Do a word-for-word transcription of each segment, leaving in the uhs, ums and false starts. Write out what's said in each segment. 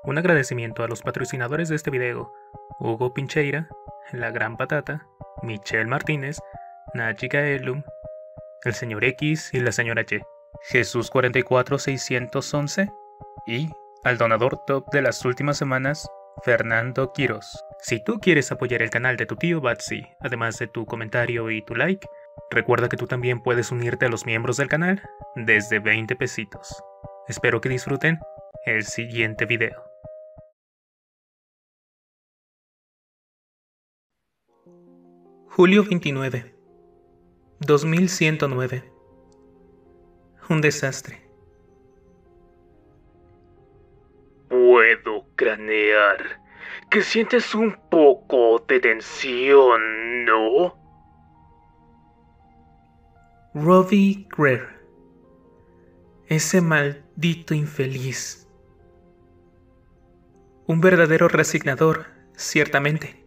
Un agradecimiento a los patrocinadores de este video: Hugo Pincheira, La Gran Patata, Michelle Martínez, Nachi Kaelum, el señor X y la señora Y, Jesús cuarenta y cuatro seiscientos once y al donador top de las últimas semanas, Fernando Quiros. Si tú quieres apoyar el canal de tu tío Batsy, además de tu comentario y tu like, recuerda que tú también puedes unirte a los miembros del canal desde veinte pesitos. Espero que disfruten el siguiente video. Julio veintinueve, dos mil ciento nueve. Un desastre. Puedo cranear que sientes un poco de tensión, ¿no? Robbie Greer. Ese maldito infeliz. Un verdadero resignador, ciertamente.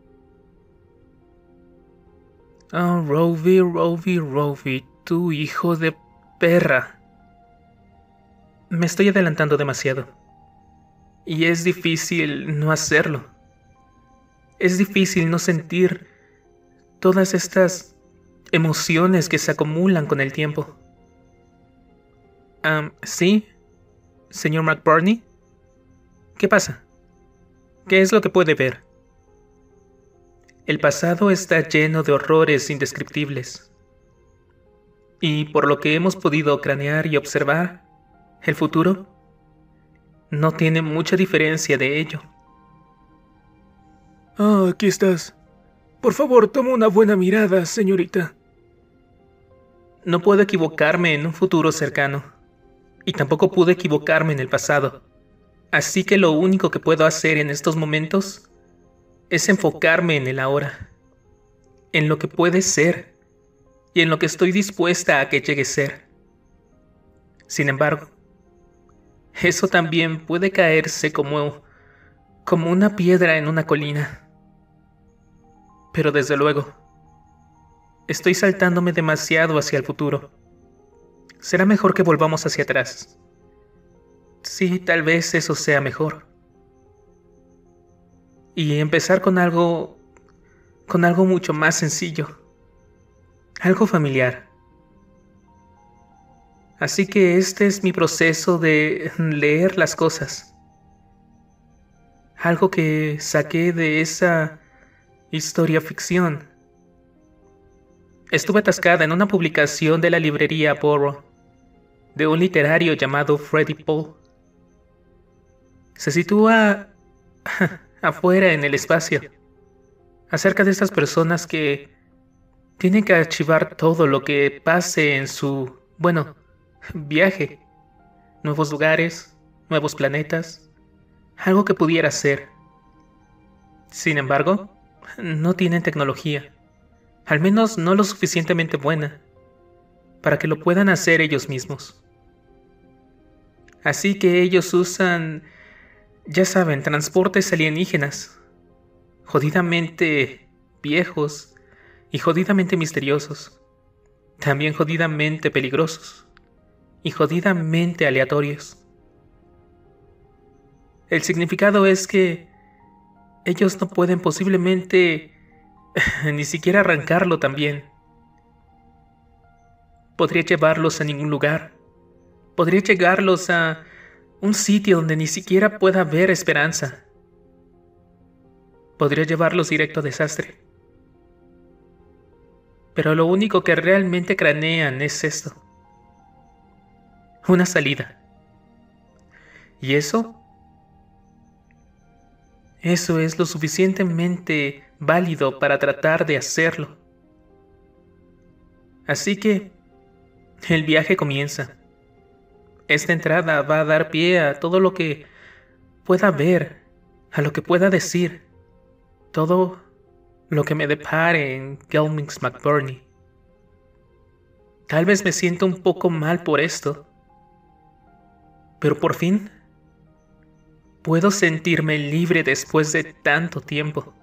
Oh, Robbie, Robbie, Robbie, tu hijo de perra. Me estoy adelantando demasiado. Y es difícil no hacerlo. Es difícil no sentir todas estas emociones que se acumulan con el tiempo. Um, ¿Sí? ¿Señor McBurney? ¿Qué pasa? ¿Qué es lo que puede ver? El pasado está lleno de horrores indescriptibles. Y por lo que hemos podido cranear y observar, el futuro no tiene mucha diferencia de ello. Ah, aquí estás. Por favor, toma una buena mirada, señorita. No puedo equivocarme en un futuro cercano. Y tampoco pude equivocarme en el pasado. Así que lo único que puedo hacer en estos momentos es enfocarme en el ahora. En lo que puede ser. Y en lo que estoy dispuesta a que llegue a ser. Sin embargo, eso también puede caerse como, como una piedra en una colina. Pero desde luego, estoy saltándome demasiado hacia el futuro. Será mejor que volvamos hacia atrás. Sí, tal vez eso sea mejor. Y empezar con algo, con algo mucho más sencillo. Algo familiar. Así que este es mi proceso de leer las cosas. Algo que saqué de esa historia ficción. Estuve atascada en una publicación de la librería Borough, de un literario llamado Freddie Paul. Se sitúa afuera en el espacio, acerca de esas personas que tienen que archivar todo lo que pase en su, bueno, viaje, nuevos lugares, nuevos planetas, algo que pudiera ser. Sin embargo, no tienen tecnología, al menos no lo suficientemente buena, para que lo puedan hacer ellos mismos. Así que ellos usan, ya saben, transportes alienígenas, jodidamente viejos y jodidamente misteriosos, también jodidamente peligrosos y jodidamente aleatorios. El significado es que ellos no pueden posiblemente ni siquiera arrancarlo también. Podría llevarlos a ningún lugar. Podría llegarlos a un sitio donde ni siquiera pueda haber esperanza. Podría llevarlos directo a desastre. Pero lo único que realmente cranean es esto. Una salida. ¿Y eso? Eso es lo suficientemente válido para tratar de hacerlo. Así que el viaje comienza. Esta entrada va a dar pie a todo lo que pueda ver, a lo que pueda decir, todo lo que me depare en Gelmings McBurney. Tal vez me sienta un poco mal por esto, pero por fin puedo sentirme libre después de tanto tiempo.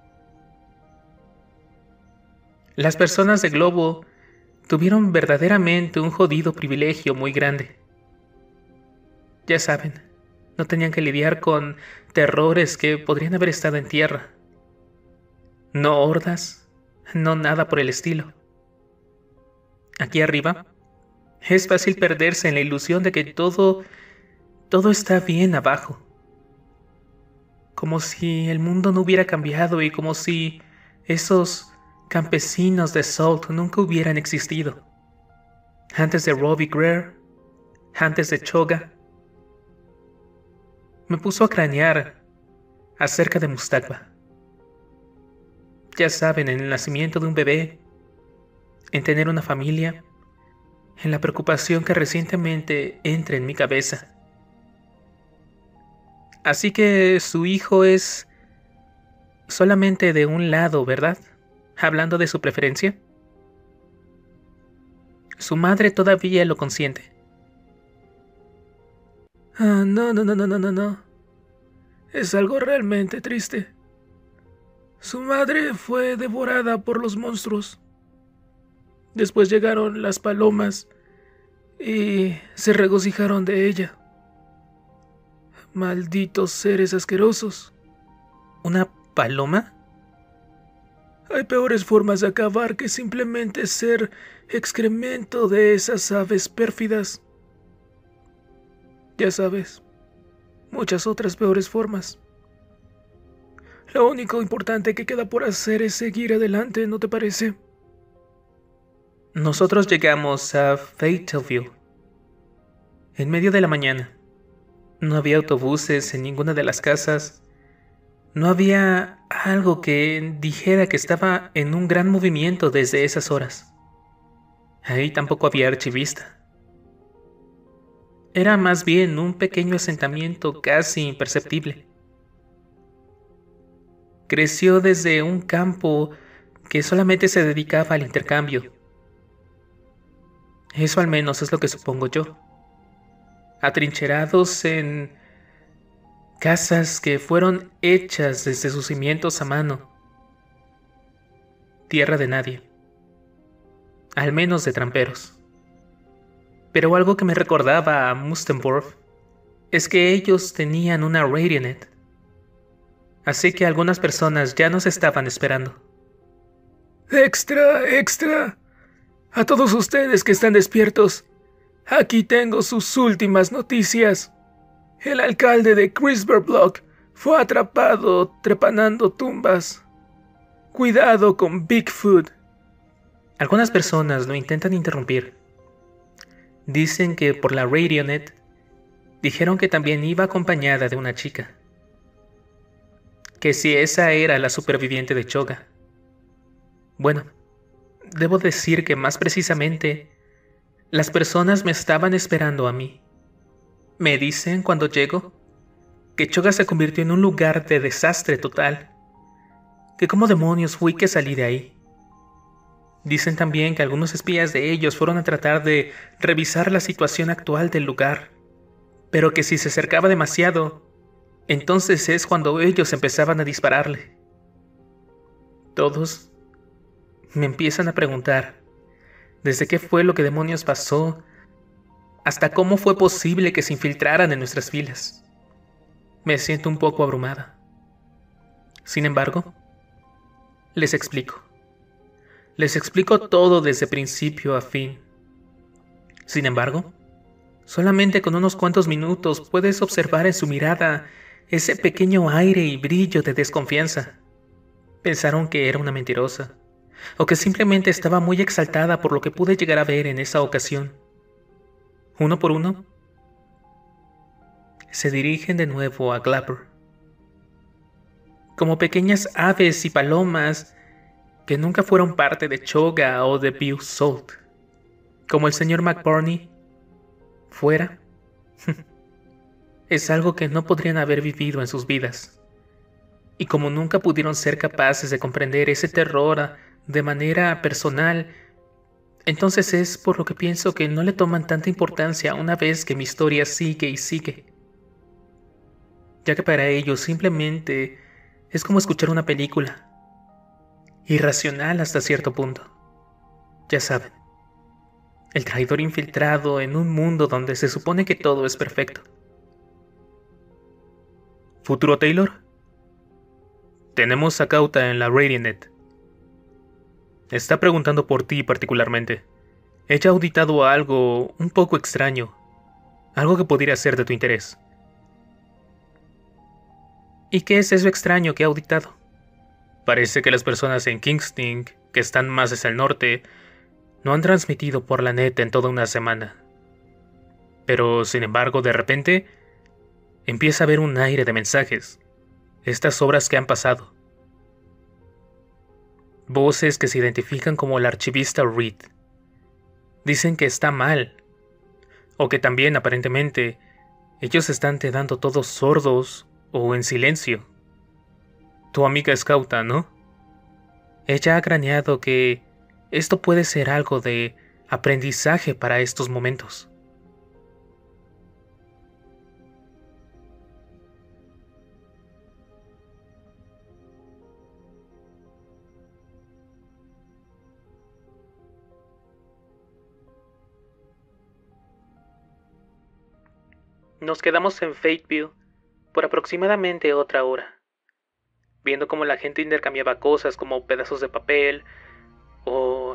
Las personas de Globo tuvieron verdaderamente un jodido privilegio muy grande. Ya saben, No tenían que lidiar con terrores que podrían haber estado en tierra. No hordas, no nada por el estilo. Aquí arriba, es fácil perderse en la ilusión de que todo, todo está bien abajo. Como si el mundo no hubiera cambiado y como si esos campesinos de Salt nunca hubieran existido. Antes de Robbie Greer, antes de Choga. Me puso a cranear acerca de Mustaqba. Ya saben, en el nacimiento de un bebé, en tener una familia, en la preocupación que recientemente entra en mi cabeza. Así que su hijo es solamente de un lado, ¿verdad? Hablando de su preferencia. Su madre todavía lo consiente. Ah, no, no, no, no, no, no, no. Es algo realmente triste. Su madre fue devorada por los monstruos. Después llegaron las palomas y se regocijaron de ella. Malditos seres asquerosos. ¿Una paloma? Hay peores formas de acabar que simplemente ser excremento de esas aves pérfidas. Ya sabes, muchas otras peores formas. Lo único importante que queda por hacer es seguir adelante, ¿no te parece? Nosotros llegamos a Fatalville en medio de la mañana. No había autobuses en ninguna de las casas. No había algo que dijera que estaba en un gran movimiento desde esas horas. Ahí tampoco había archivista. Era más bien un pequeño asentamiento casi imperceptible. Creció desde un campo que solamente se dedicaba al intercambio. Eso al menos es lo que supongo yo. Atrincherados en casas que fueron hechas desde sus cimientos a mano. Tierra de nadie. Al menos de tramperos. Pero algo que me recordaba a Mustenborg es que ellos tenían una Radionet. Así que algunas personas ya nos estaban esperando. ¡Extra, extra! A todos ustedes que están despiertos, aquí tengo sus últimas noticias. El alcalde de Crisperblock fue atrapado trepanando tumbas. Cuidado con Bigfoot. Algunas personas lo intentan interrumpir. Dicen que por la Radionet dijeron que también iba acompañada de una chica. Que si esa era la superviviente de Choga. Bueno, debo decir que más precisamente, las personas me estaban esperando a mí. Me dicen cuando llego que Choga se convirtió en un lugar de desastre total. Que cómo demonios fui que salí de ahí. Dicen también que algunos espías de ellos fueron a tratar de revisar la situación actual del lugar, pero que si se acercaba demasiado, entonces es cuando ellos empezaban a dispararle. Todos me empiezan a preguntar desde qué fue lo que demonios pasó, hasta cómo fue posible que se infiltraran en nuestras filas. Me siento un poco abrumada. Sin embargo, les explico. Les explico todo desde principio a fin. Sin embargo, solamente con unos cuantos minutos puedes observar en su mirada ese pequeño aire y brillo de desconfianza. Pensaron que era una mentirosa, o que simplemente estaba muy exaltada por lo que pude llegar a ver en esa ocasión. Uno por uno, se dirigen de nuevo a Glapper. Como pequeñas aves y palomas que nunca fueron parte de Choga o de View Salt. Como el señor McBurney fuera. Es algo que no podrían haber vivido en sus vidas. Y como nunca pudieron ser capaces de comprender ese terror de manera personal, entonces es por lo que pienso que no le toman tanta importancia una vez que mi historia sigue y sigue. Ya que para ellos simplemente es como escuchar una película. Irracional hasta cierto punto. Ya saben, el traidor infiltrado en un mundo donde se supone que todo es perfecto. ¿Futuro Taylor? Tenemos a Cauta en la Radiantnet. Está preguntando por ti particularmente. Ella ha auditado algo un poco extraño. Algo que podría ser de tu interés. ¿Y qué es eso extraño que ha auditado? Parece que las personas en Kingston, que están más hacia el norte, no han transmitido por la net en toda una semana. Pero, sin embargo, de repente, empieza a haber un aire de mensajes. Estas obras que han pasado. Voces que se identifican como el archivista Reed. Dicen que está mal. O que también, aparentemente, ellos están quedando todos sordos o en silencio. Tu amiga es Cauta, ¿no? Ella ha craneado que esto puede ser algo de aprendizaje para estos momentos. Nos quedamos en Fateview por aproximadamente otra hora, viendo cómo la gente intercambiaba cosas como pedazos de papel o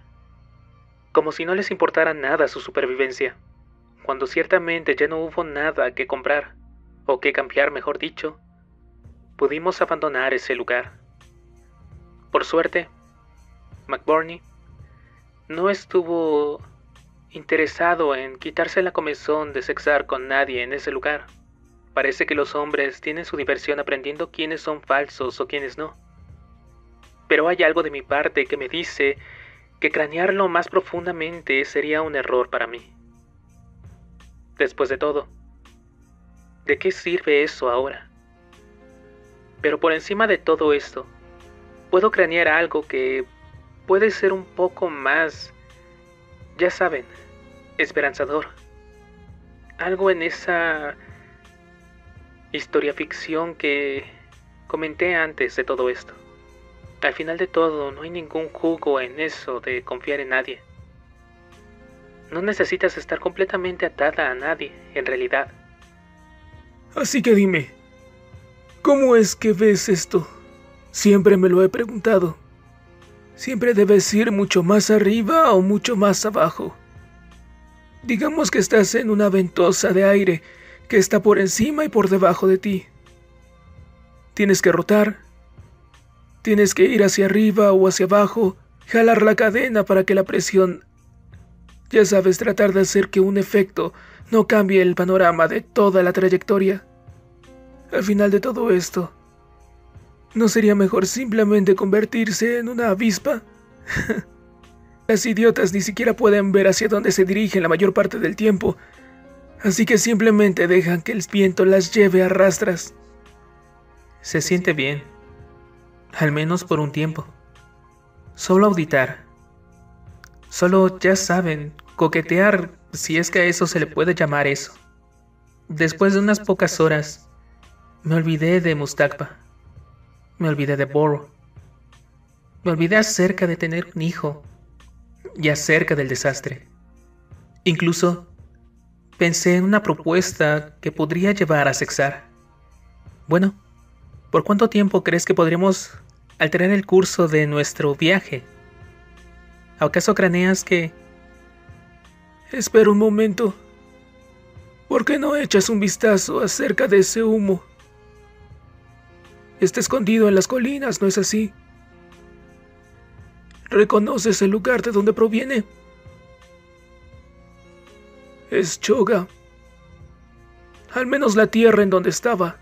como si no les importara nada su supervivencia, cuando ciertamente ya no hubo nada que comprar, o que cambiar mejor dicho. Pudimos abandonar ese lugar. Por suerte, McBurney no estuvo interesado en quitarse la comezón de sexar con nadie en ese lugar. Parece que los hombres tienen su diversión aprendiendo quiénes son falsos o quiénes no. Pero hay algo de mi parte que me dice que cranearlo más profundamente sería un error para mí. Después de todo, ¿de qué sirve eso ahora? Pero por encima de todo esto, puedo cranear algo que puede ser un poco más, ya saben, esperanzador. Algo en esa historia ficción que comenté antes de todo esto. Al final de todo, no hay ningún jugo en eso de confiar en nadie. No necesitas estar completamente atada a nadie, en realidad. Así que dime, ¿cómo es que ves esto? Siempre me lo he preguntado. Siempre debes ir mucho más arriba o mucho más abajo. Digamos que estás en una ventosa de aire que está por encima y por debajo de ti. Tienes que rotar. Tienes que ir hacia arriba o hacia abajo, jalar la cadena para que la presión... Ya sabes, tratar de hacer que un efecto no cambie el panorama de toda la trayectoria. Al final de todo esto, ¿no sería mejor simplemente convertirse en una avispa? Las idiotas ni siquiera pueden ver hacia dónde se dirigen la mayor parte del tiempo, así que simplemente dejan que el viento las lleve a rastras. Se siente bien, al menos por un tiempo. Solo auditar. Solo, ya saben, coquetear, si es que a eso se le puede llamar eso. Después de unas pocas horas, me olvidé de Mustaqba. Me olvidé de Boro. Me olvidé acerca de tener un hijo y acerca del desastre. Incluso pensé en una propuesta que podría llevar a sexar. Bueno, ¿por cuánto tiempo crees que podríamos alterar el curso de nuestro viaje? ¿Acaso craneas que...? Espera un momento. ¿Por qué no echas un vistazo acerca de ese humo? Está escondido en las colinas, ¿no es así? ¿Reconoces el lugar de donde proviene? Es Choga. Al menos la tierra en donde estaba.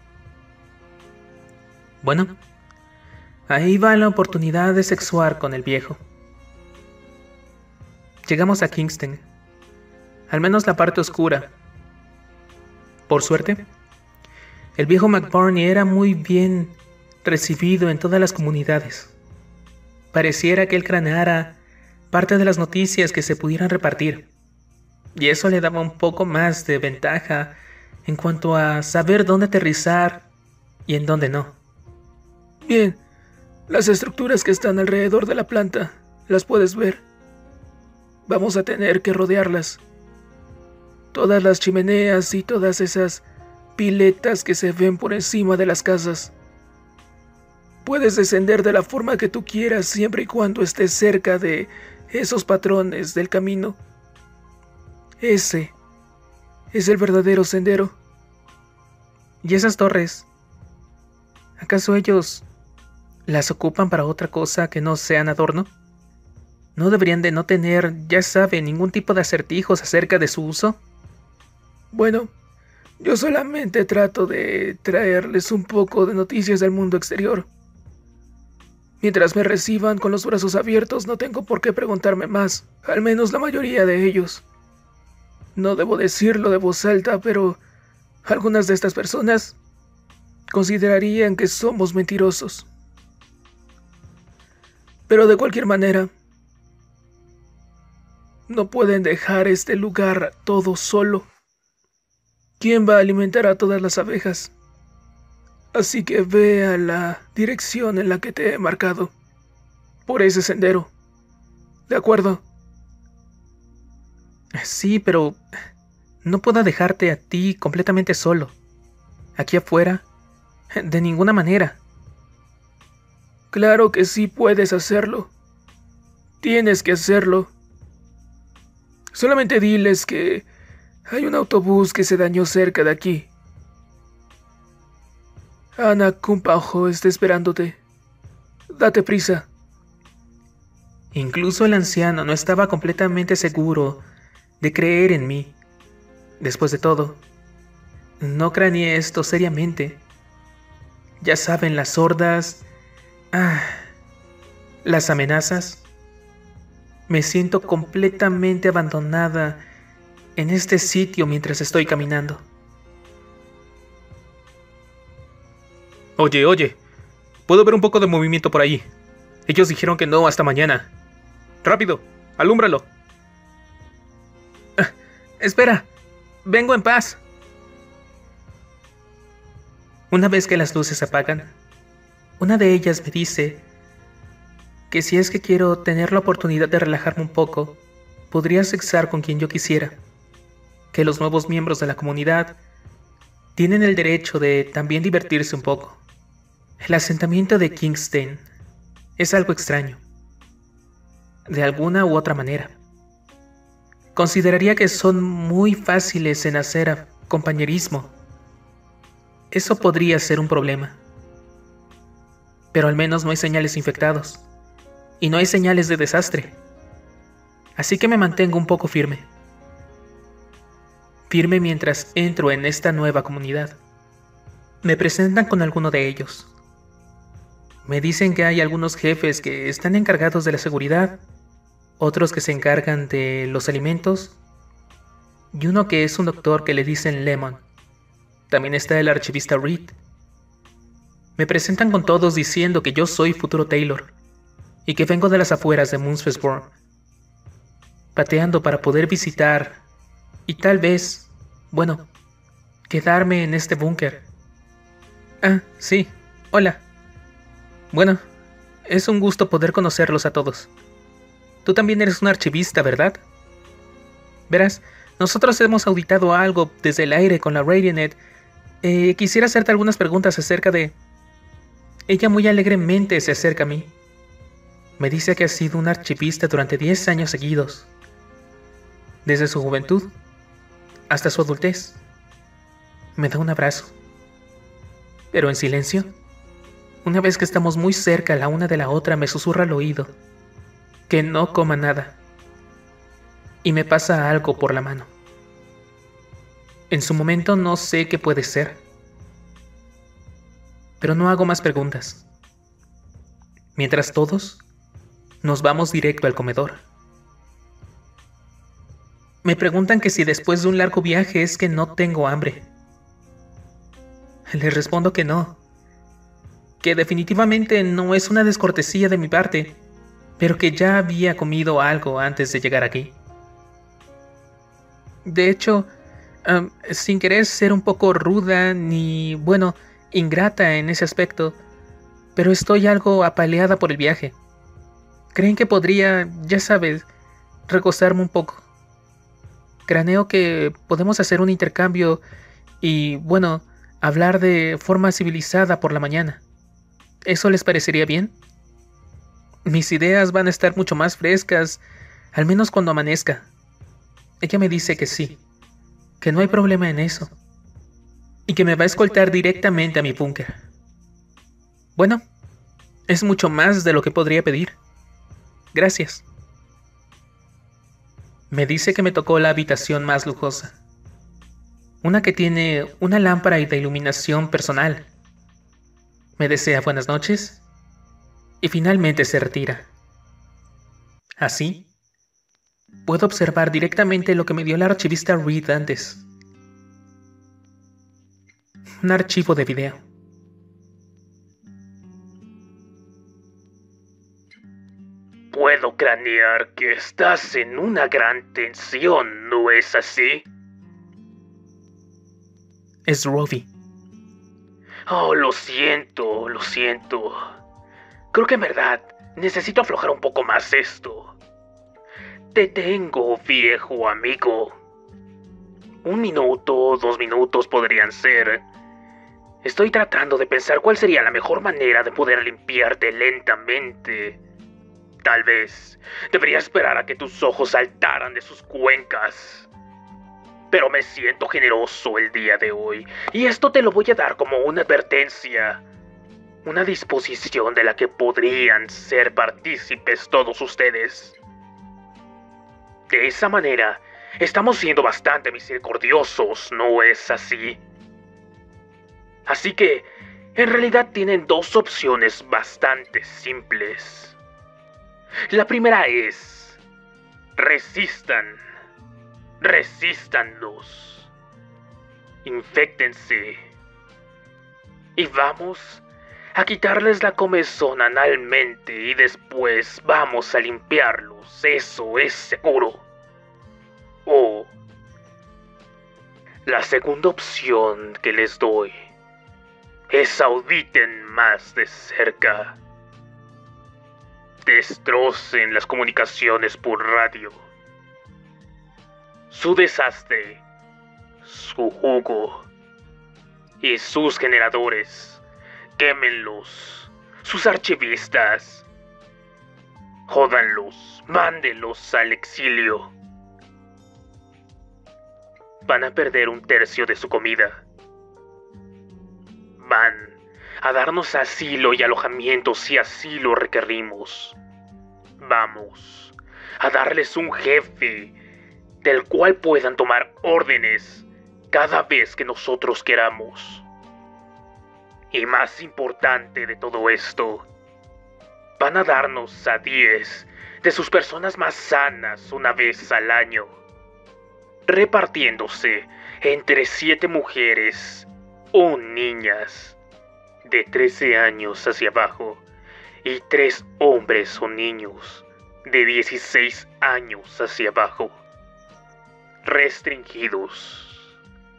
Bueno, ahí va la oportunidad de sexuar con el viejo. Llegamos a Kingston. Al menos la parte oscura. Por suerte, el viejo McBurney era muy bien recibido en todas las comunidades. Pareciera que él craneara parte de las noticias que se pudieran repartir, y eso le daba un poco más de ventaja en cuanto a saber dónde aterrizar y en dónde no. Bien, las estructuras que están alrededor de la planta, las puedes ver. Vamos a tener que rodearlas. Todas las chimeneas y todas esas piletas que se ven por encima de las casas. Puedes descender de la forma que tú quieras siempre y cuando estés cerca de esos patrones del camino. Ese es el verdadero sendero. ¿Y esas torres? ¿Acaso ellos las ocupan para otra cosa que no sean adorno? ¿No deberían de no tener, ya sabe, ningún tipo de acertijos acerca de su uso? Bueno, yo solamente trato de traerles un poco de noticias del mundo exterior. Mientras me reciban con los brazos abiertos, no tengo por qué preguntarme más, al menos la mayoría de ellos. No debo decirlo de voz alta, pero algunas de estas personas considerarían que somos mentirosos. Pero de cualquier manera, no pueden dejar este lugar todo solo. ¿Quién va a alimentar a todas las abejas? Así que ve a la dirección en la que te he marcado, por ese sendero. ¿De acuerdo? Sí, pero no puedo dejarte a ti completamente solo. Aquí afuera, de ninguna manera. Claro que sí puedes hacerlo. Tienes que hacerlo. Solamente diles que hay un autobús que se dañó cerca de aquí. Ana Kumpaho está esperándote. Date prisa. Incluso el anciano no estaba completamente seguro de creer en mí. Después de todo, no craneé esto seriamente. Ya saben, las hordas, ah, las amenazas. Me siento completamente abandonada en este sitio mientras estoy caminando. Oye, oye, puedo ver un poco de movimiento por ahí. Ellos dijeron que no hasta mañana. Rápido, alúmbralo. Ah, espera, vengo en paz. Una vez que las luces se apagan, una de ellas me dice que si es que quiero tener la oportunidad de relajarme un poco, podría sexar con quien yo quisiera. Que los nuevos miembros de la comunidad tienen el derecho de también divertirse un poco. El asentamiento de Kingston es algo extraño, de alguna u otra manera. Consideraría que son muy fáciles en hacer compañerismo. Eso podría ser un problema. Pero al menos no hay señales de infectados, y no hay señales de desastre. Así que me mantengo un poco firme. Firme mientras entro en esta nueva comunidad. Me presentan con alguno de ellos. Me dicen que hay algunos jefes que están encargados de la seguridad, otros que se encargan de los alimentos, y uno que es un doctor que le dicen Lemon. También está el archivista Reed. Me presentan con todos diciendo que yo soy Futuro Taylor, y que vengo de las afueras de Moonsfestborn, pateando para poder visitar, y tal vez, bueno, quedarme en este búnker. Ah, sí, hola. Bueno, es un gusto poder conocerlos a todos. Tú también eres un archivista, ¿verdad? Verás, nosotros hemos auditado algo desde el aire con la Radionet. Eh, quisiera hacerte algunas preguntas acerca de... Ella muy alegremente se acerca a mí. Me dice que ha sido un archivista durante diez años seguidos. Desde su juventud hasta su adultez. Me da un abrazo. Pero en silencio. Una vez que estamos muy cerca la una de la otra, me susurra al oído que no coma nada. Y me pasa algo por la mano. En su momento no sé qué puede ser. Pero no hago más preguntas. Mientras todos nos vamos directo al comedor. Me preguntan que si después de un largo viaje es que no tengo hambre. Les respondo que no. Que definitivamente no es una descortesía de mi parte, pero que ya había comido algo antes de llegar aquí. De hecho, um, sin querer ser un poco ruda ni, bueno, ingrata en ese aspecto, pero estoy algo apaleada por el viaje. ¿Creen que podría, ya sabes, recostarme un poco? Craneo que podemos hacer un intercambio y, bueno, hablar de forma civilizada por la mañana. ¿Eso les parecería bien? Mis ideas van a estar mucho más frescas, al menos cuando amanezca. Ella me dice que sí, que no hay problema en eso, y que me va a escoltar directamente a mi búnker. Bueno, es mucho más de lo que podría pedir. Gracias. Me dice que me tocó la habitación más lujosa. Una que tiene una lámpara de iluminación personal. Me desea buenas noches y finalmente se retira. Así, puedo observar directamente lo que me dio la archivista Reed antes. Un archivo de video. Puedo cranear que estás en una gran tensión, ¿no es así? Es Robbie. Oh, lo siento, lo siento. Creo que en verdad necesito aflojar un poco más esto. Te tengo, viejo amigo. Un minuto, dos minutos podrían ser. Estoy tratando de pensar cuál sería la mejor manera de poder limpiarte lentamente. Tal vez debería esperar a que tus ojos saltaran de sus cuencas. Pero me siento generoso el día de hoy, y esto te lo voy a dar como una advertencia. Una disposición de la que podrían ser partícipes todos ustedes. De esa manera, estamos siendo bastante misericordiosos, ¿no es así? Así que, en realidad tienen dos opciones bastante simples. La primera es: resistan. Resístanlos. Inféctense. Y vamos a quitarles la comezón analmente y después vamos a limpiarlos. Eso es seguro. O la segunda opción que les doy es auditen más de cerca. Destrocen las comunicaciones por radio. Su desastre, su jugo y sus generadores, quémenlos, sus archivistas, jódanlos, mándenlos al exilio. Van a perder un tercio de su comida. Van a darnos asilo y alojamiento si así lo requerimos. Vamos a darles un jefe del cual puedan tomar órdenes cada vez que nosotros queramos. Y más importante de todo esto, van a darnos a diez de sus personas más sanas una vez al año, repartiéndose entre siete mujeres o niñas de trece años hacia abajo y tres hombres o niños de dieciséis años hacia abajo. Restringidos,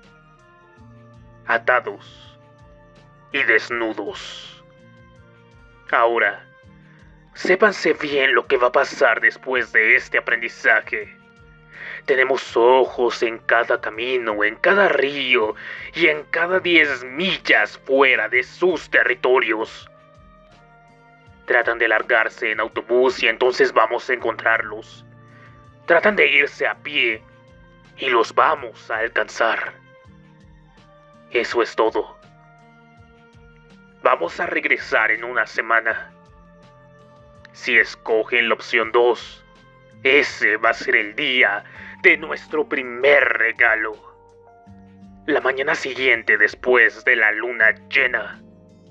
atados y desnudos. Ahora, sépanse bien lo que va a pasar después de este aprendizaje. Tenemos ojos en cada camino, en cada río y en cada diez millas fuera de sus territorios. Tratan de largarse en autobús y entonces vamos a encontrarlos. Tratan de irse a pie y los vamos a alcanzar. Eso es todo. Vamos a regresar en una semana. Si escogen la opción dos, ese va a ser el día de nuestro primer regalo. La mañana siguiente después de la luna llena.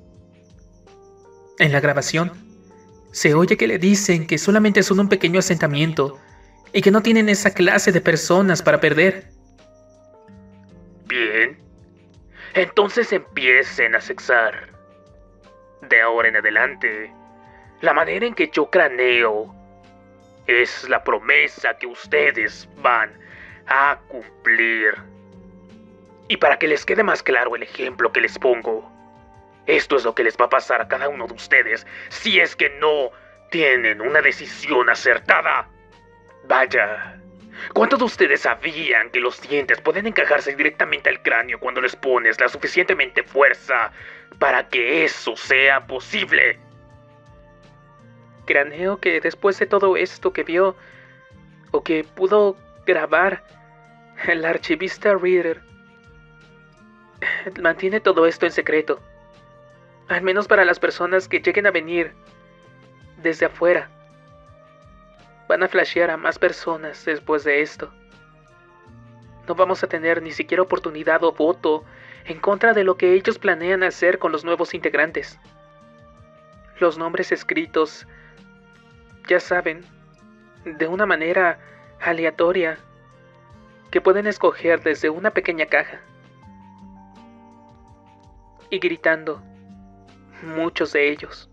En la grabación, se oye que le dicen que solamente son un pequeño asentamiento y que no tienen esa clase de personas para perder. Bien, entonces empiecen a sexar. De ahora en adelante, la manera en que yo craneo es la promesa que ustedes van a cumplir. Y para que les quede más claro el ejemplo que les pongo, esto es lo que les va a pasar a cada uno de ustedes si es que no tienen una decisión acertada. Vaya, ¿Cuántos de ustedes sabían que los dientes pueden encajarse directamente al cráneo cuando les pones la suficientemente fuerza para que eso sea posible? Craneo que después de todo esto que vio, o que pudo grabar, el archivista Reader mantiene todo esto en secreto. Al menos para las personas que lleguen a venir desde afuera. Van a flashear a más personas después de esto. No vamos a tener ni siquiera oportunidad o voto en contra de lo que ellos planean hacer con los nuevos integrantes. Los nombres escritos, ya saben, de una manera aleatoria, que pueden escoger desde una pequeña caja. Y gritando, muchos de ellos.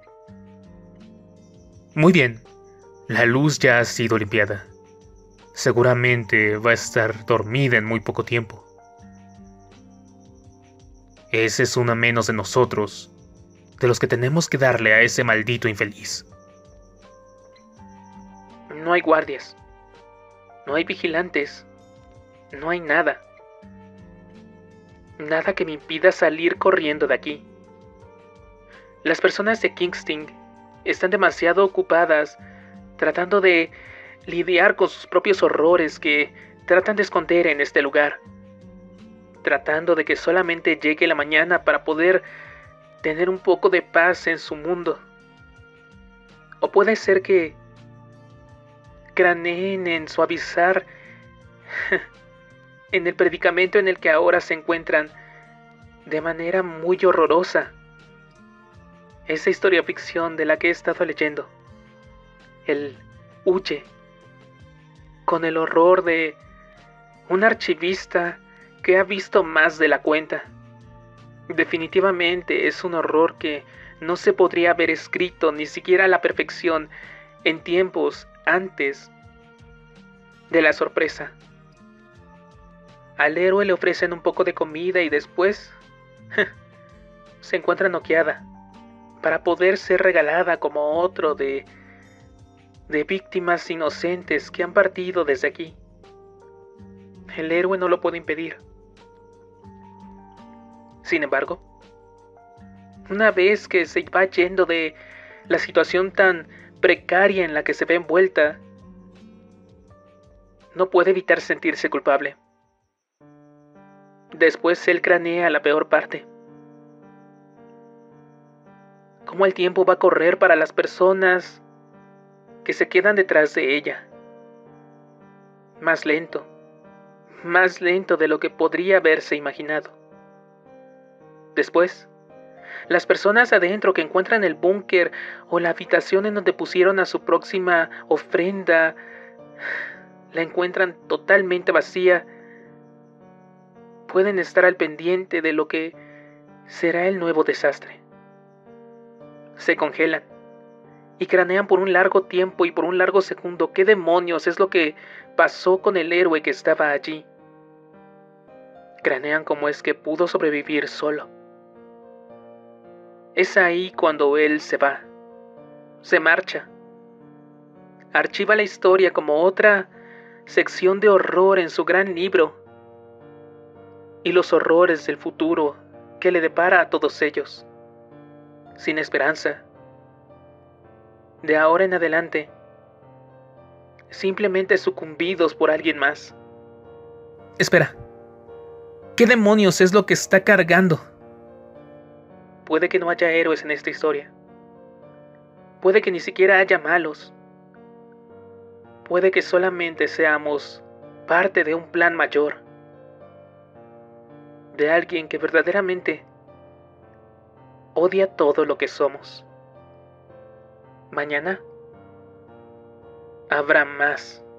Muy bien, la luz ya ha sido limpiada. Seguramente va a estar dormida en muy poco tiempo. Ese es una menos de nosotros, de los que tenemos que darle a ese maldito infeliz. No hay guardias, no hay vigilantes, no hay nada. Nada que me impida salir corriendo de aquí. Las personas de Kingston están demasiado ocupadas tratando de lidiar con sus propios horrores que tratan de esconder en este lugar. Tratando de que solamente llegue la mañana para poder tener un poco de paz en su mundo. O puede ser que craneen en suavizar en el predicamento en el que ahora se encuentran de manera muy horrorosa. Esa historia ficción de la que he estado leyendo. El huye. Con el horror de un archivista que ha visto más de la cuenta. Definitivamente es un horror que no se podría haber escrito ni siquiera a la perfección en tiempos antes de la sorpresa. Al héroe le ofrecen un poco de comida y después se encuentra noqueada para poder ser regalada como otro de, de víctimas inocentes que han partido desde aquí. El héroe no lo puede impedir. Sin embargo, una vez que se va yendo de la situación tan precaria en la que se ve envuelta, no puede evitar sentirse culpable. Después él cranea la peor parte. Cómo el tiempo va a correr para las personas que se quedan detrás de ella. Más lento, más lento de lo que podría haberse imaginado. Después, las personas adentro que encuentran el búnker o la habitación en donde pusieron a su próxima ofrenda, la encuentran totalmente vacía. Pueden estar al pendiente de lo que será el nuevo desastre. Se congelan y cranean por un largo tiempo y por un largo segundo qué demonios es lo que pasó con el héroe que estaba allí. Cranean cómo es que pudo sobrevivir solo. Es ahí cuando él se va, se marcha. Archiva la historia como otra sección de horror en su gran libro. Y los horrores del futuro que le depara a todos ellos. Sin esperanza. De ahora en adelante, simplemente sucumbidos por alguien más. Espera. ¿Qué demonios es lo que está cargando? Puede que no haya héroes en esta historia. Puede que ni siquiera haya malos. Puede que solamente seamos parte de un plan mayor. De alguien que verdaderamente odia todo lo que somos. Mañana habrá más.